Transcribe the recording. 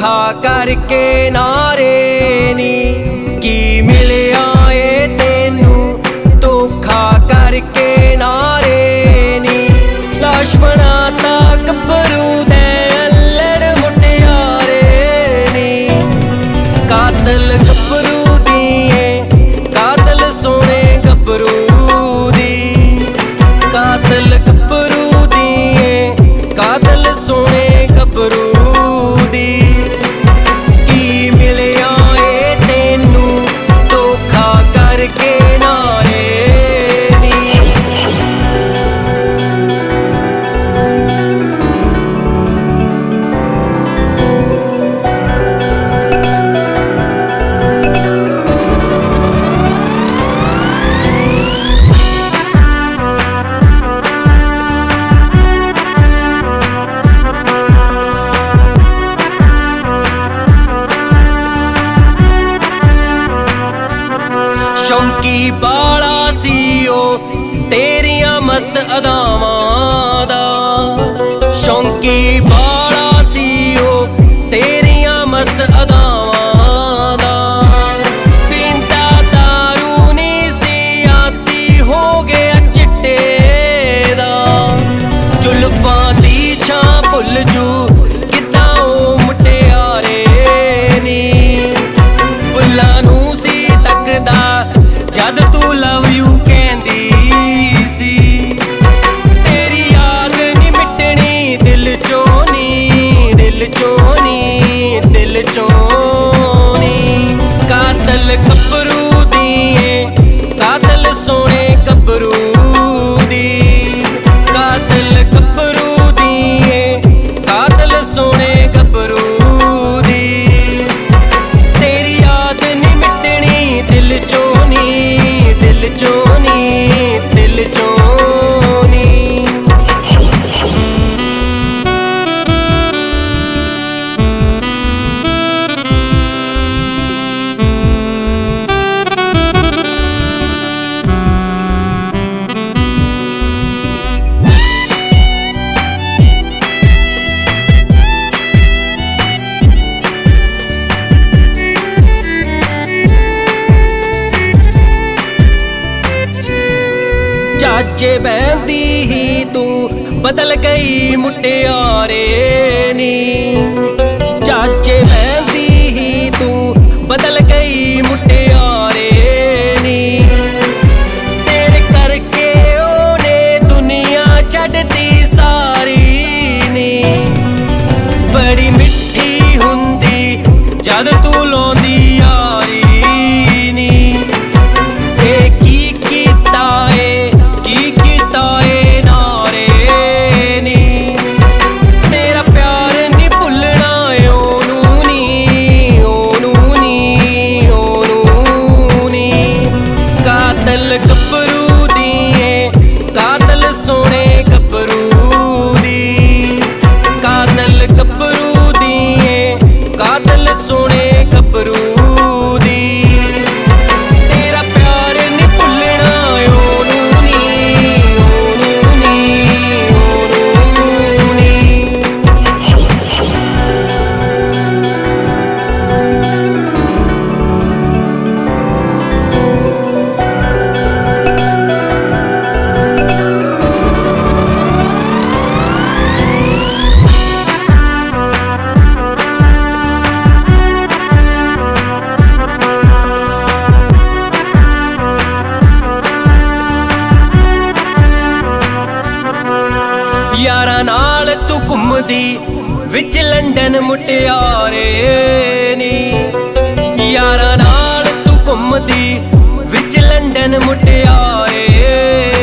धोखा करके नारे नी की मिलिया ए तेनू धोखा करके नारे नी लाश बनाता गब्बरू दे अल्लड़ मुटियारे नी कातल गब्बरू दिए कातल सोने गब्बरू दी कातल गब्बरू दिए कातल सोने गब्बरू दी की मिलिया ए तेनू धोखा करके नारे शौकी बाला सी ओ तेरिया मस्त अदावां दा शौकी बाला सी ओ तेरिया मस्त अदावां दा पींदा दारू नी सी आती हो गया चिट्टे दा जुल्फां दी छां भुल जू किद्दां ओ मुटियारे नी बुल्लां नू सी तकदा जद तू लव यू कहंदी सी तेरी याद नी मिटनी दिल चों नी दिल चों नी दिल चों नी कातल गब्बरू दिए कातल सोने गब्बरू दी कातल गब्बरू दिए कातल सोने गब्बरू दी तेरी याद नी मिटनी दिल चों दिल चोनी दिल चोनी चाचे बहंदी ही तू बदल गई मुटियारे नी चाचे बहंदी ही तू बदल गई मुटियारे नी तेरे करके ओने दुनिया छड्डती सारी नी बड़ी मिठी हुंदी जद तू लौंदी यारी नी की कीता ए नारे नी तेरा प्यार नी भुलना ओनू नी कातल गब्बरू दिए कातल सोने गब्बरू दी कातल गब्बरू दिए कातल सोने गब्बरू दी तेरा प्यार नी भुलना यारा नाल तू घुमदी विच लंडन मुटियारे नी यारा नाल तू घुमदी विच लंडन मुटियारे